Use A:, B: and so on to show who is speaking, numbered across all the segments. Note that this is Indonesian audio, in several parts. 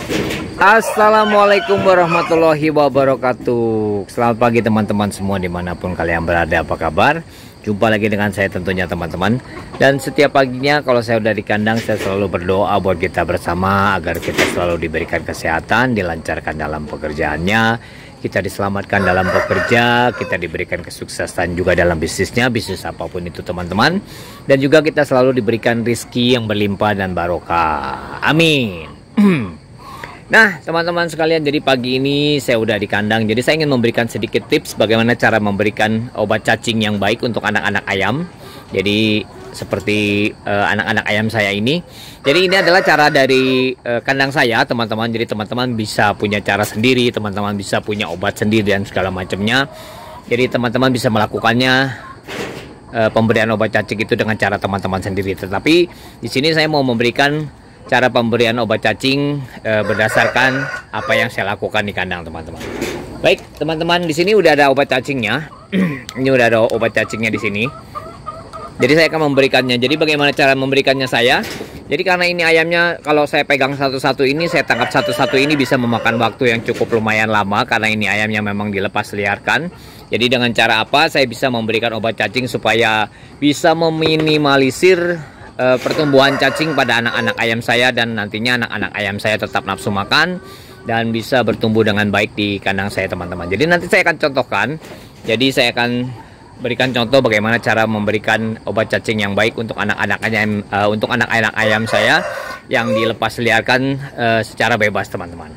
A: Assalamualaikum warahmatullahi wabarakatuh. Selamat pagi teman-teman semua dimanapun kalian berada, apa kabar? Jumpa lagi dengan saya tentunya teman-teman. Dan setiap paginya kalau saya udah di kandang, saya selalu berdoa buat kita bersama agar kita selalu diberikan kesehatan, dilancarkan dalam pekerjaannya, kita diselamatkan dalam bekerja, kita diberikan kesuksesan juga dalam bisnisnya, bisnis apapun itu teman-teman. Dan juga kita selalu diberikan rizki yang berlimpah dan barokah. Amin. Nah teman-teman sekalian, jadi pagi ini saya udah di kandang. Jadi saya ingin memberikan sedikit tips bagaimana cara memberikan obat cacing yang baik untuk anak-anak ayam. Jadi seperti anak-anak ayam saya ini. Jadi ini adalah cara dari kandang saya teman-teman. Jadi teman-teman bisa punya cara sendiri, teman-teman bisa punya obat sendiri dan segala macamnya. Jadi teman-teman bisa melakukannya, pemberian obat cacing itu dengan cara teman-teman sendiri. Tetapi di sini saya mau memberikan cara pemberian obat cacing berdasarkan apa yang saya lakukan di kandang teman-teman. Baik teman-teman, di sini udah ada obat cacingnya. Ini udah ada obat cacingnya di sini. Jadi saya akan memberikannya. Jadi bagaimana cara memberikannya saya? Jadi karena ini ayamnya, kalau saya pegang satu-satu ini, saya tangkap satu-satu ini bisa memakan waktu yang cukup lumayan lama karena ini ayamnya memang dilepas liarkan. Jadi dengan cara apa saya bisa memberikan obat cacing supaya bisa meminimalisir pertumbuhan cacing pada anak-anak ayam saya, dan nantinya anak-anak ayam saya tetap nafsu makan dan bisa bertumbuh dengan baik di kandang saya teman-teman. Jadi nanti saya akan contohkan. Jadi saya akan berikan contoh bagaimana cara memberikan obat cacing yang baik untuk anak-anak ayam saya yang dilepas liarkan secara bebas teman-teman.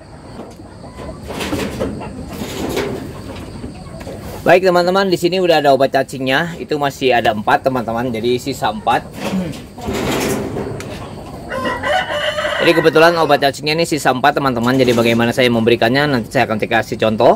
A: Baik teman-teman, di sini udah ada obat cacingnya. Itu masih ada 4 teman-teman. Jadi sisa 4. Jadi kebetulan obat cacingnya ini sisa 4 teman-teman. Jadi bagaimana saya memberikannya nanti saya akan kasih contoh.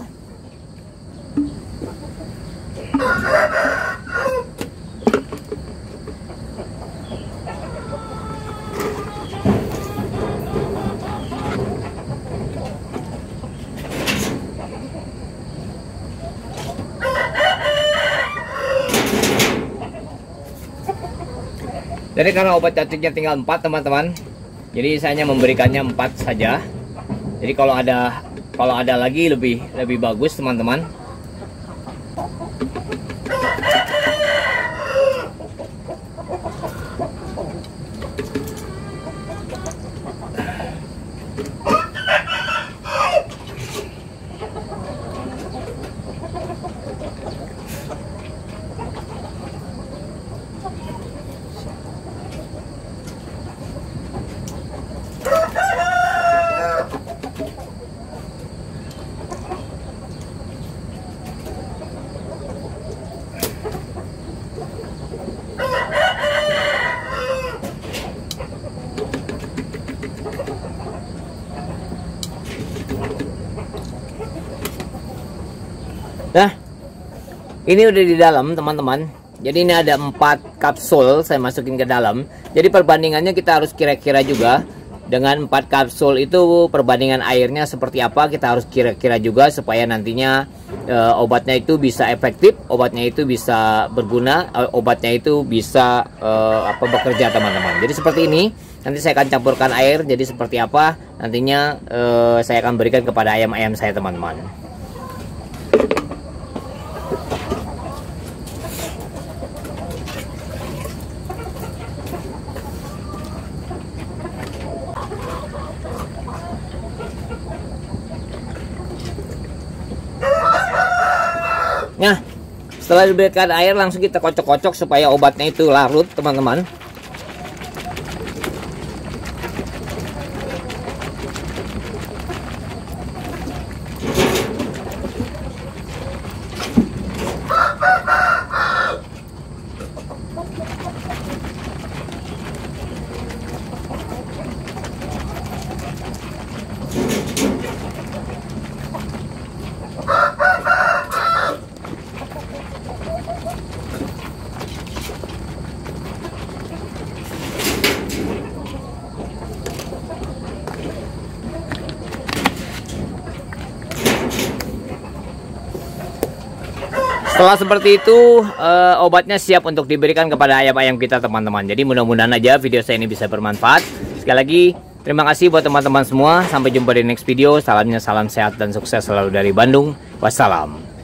A: Jadi karena obat cacingnya tinggal 4 teman-teman, jadi saya hanya memberikannya 4 saja. Jadi kalau ada lagi lebih bagus teman-teman. Nah, ini udah di dalam teman-teman. Jadi ini ada 4 kapsul saya masukin ke dalam. Jadi perbandingannya kita harus kira-kira juga. Dengan 4 kapsul itu perbandingan airnya seperti apa, kita harus kira-kira juga supaya nantinya obatnya itu bisa efektif, obatnya itu bisa berguna, obatnya itu bisa bekerja teman-teman. Jadi seperti ini. Nanti saya akan campurkan air. Jadi seperti apa nantinya saya akan berikan kepada ayam-ayam saya teman-teman. Nah, setelah diberikan air langsung kita kocok-kocok supaya obatnya itu larut teman-teman. Setelah seperti itu obatnya siap untuk diberikan kepada ayam-ayam kita teman-teman. Jadi mudah-mudahan aja video saya ini bisa bermanfaat. Sekali lagi Terima kasih buat teman-teman semua. Sampai jumpa di next video. Salamnya salam sehat dan sukses selalu dari Bandung. Wassalam.